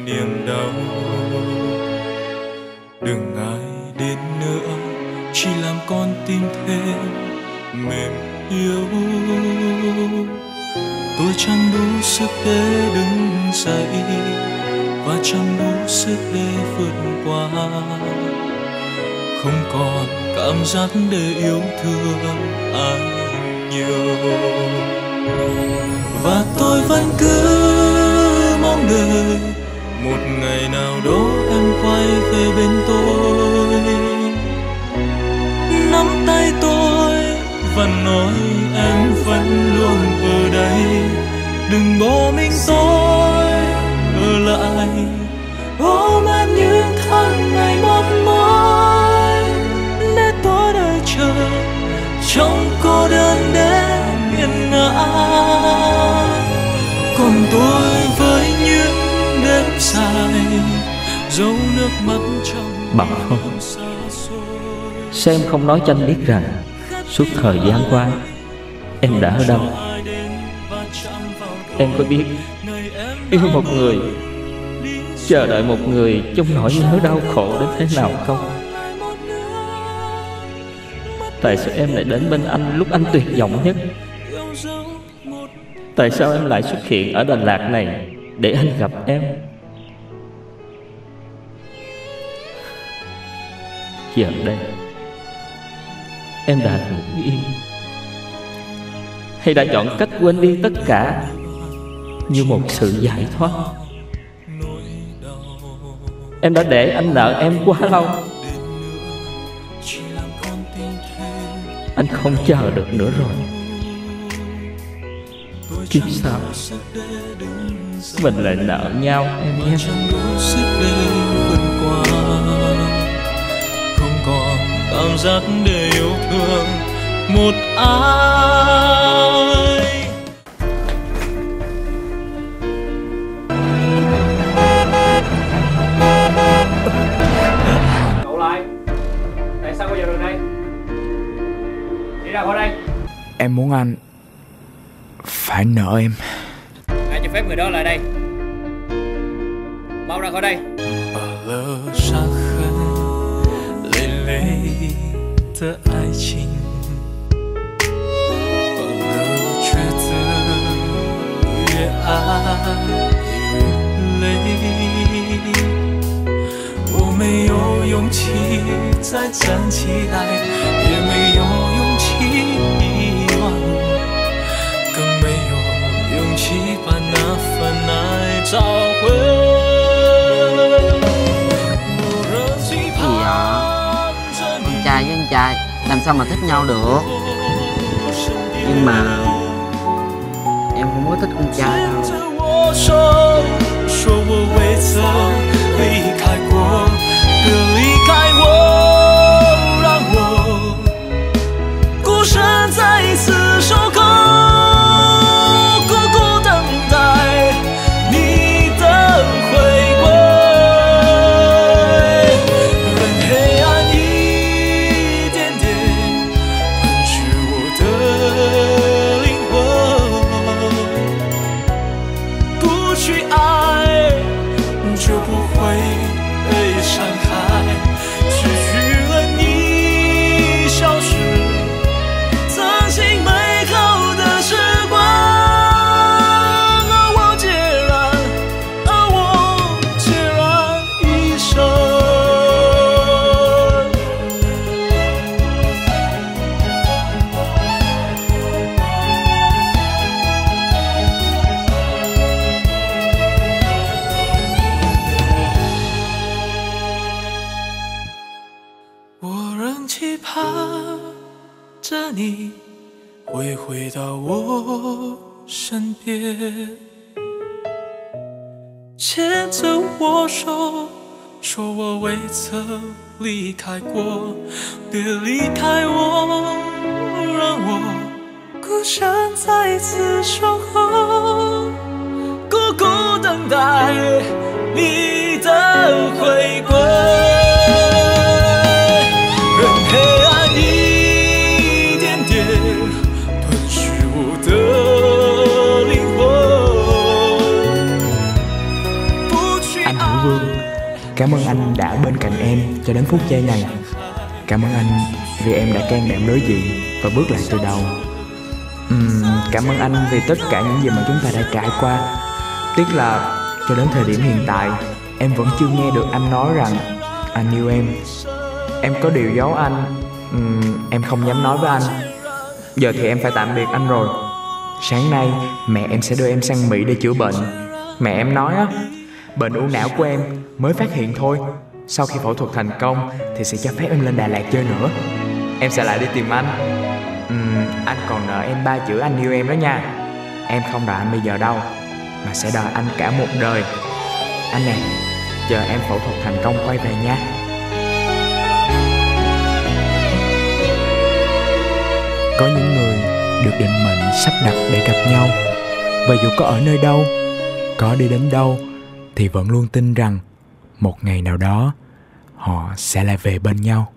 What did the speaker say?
niềm đau. Đừng ai đến nữa, chỉ làm con tim thêm mềm yếu. Tôi chẳng đủ sức để đứng dậy và chẳng đủ sức để vượt qua. Không còn cảm giác để yêu thương ai nhiều. Và tôi vẫn cứ mong đợi một ngày nào đó em quay về bên tôi, nắm tay tôi và nói em vẫn luôn ở đây. Đừng bỏ mình tôi ở lại ôm em những tháng ngày mong mỏi, để tôi đợi chờ trong cô đơn để nghiền ngã. Còn tôi với những đêm dài dấu nước mắt trong Bảo không, sao em không nói cho anh biết rằng suốt thời gian qua em đã ở đâu? Em có biết yêu một người, chờ đợi một người trong nỗi nhớ đau khổ đến thế nào không? Tại sao em lại đến bên anh lúc anh tuyệt vọng nhất? Tại sao em lại xuất hiện ở Đà Lạt này để anh gặp em? Giờ đây em đã ngủ yên, hay đã chọn cách quên đi tất cả như một sự giải thoát? Em đã để anh nợ em quá lâu. Anh không chờ được nữa rồi. Kiếp sau mình lại nợ nhau em nhé. Không còn cảm giác để yêu thương một ai. Cậu lại, tại sao bây giờ được đây? Đi ra khỏi đây. Em muốn anh phải nợ em. Ai cho phép người đó lại đây? Mau ra khỏi đây. 罢了伤痕累累的爱情，罢了抉择越爱越累。我没有勇气再站起来，也没有勇气遗忘，更没有勇气把那份爱找回。 Con trai với anh trai làm sao mà thích nhau được? Nhưng mà em không có thích con trai đâu.离开过，别离开我，让我孤身再一次守候，孤孤等待你的回归。任黑暗一点点吞噬我的灵魂，不去爱。 Cảm ơn anh đã bên cạnh em cho đến phút giây này. Cảm ơn anh vì em đã can đảm đối diện và bước lại từ đầu. Cảm ơn anh vì tất cả những gì mà chúng ta đã trải qua. Tiếc là cho đến thời điểm hiện tại, em vẫn chưa nghe được anh nói rằng anh yêu em. Em có điều giấu anh, em không dám nói với anh. Giờ thì em phải tạm biệt anh rồi. Sáng nay mẹ em sẽ đưa em sang Mỹ để chữa bệnh. Mẹ em nói á, bệnh u não của em mới phát hiện thôi. Sau khi phẫu thuật thành công thì sẽ cho phép em lên Đà Lạt chơi nữa. Em sẽ lại đi tìm anh. Anh còn nợ em 3 chữ anh yêu em đó nha. Em không đợi anh bây giờ đâu, mà sẽ đợi anh cả một đời. Anh nè, chờ em phẫu thuật thành công quay về nha. Có những người được định mệnh sắp đặt để gặp nhau, và dù có ở nơi đâu, có đi đến đâu, thì vẫn luôn tin rằng một ngày nào đó họ sẽ lại về bên nhau.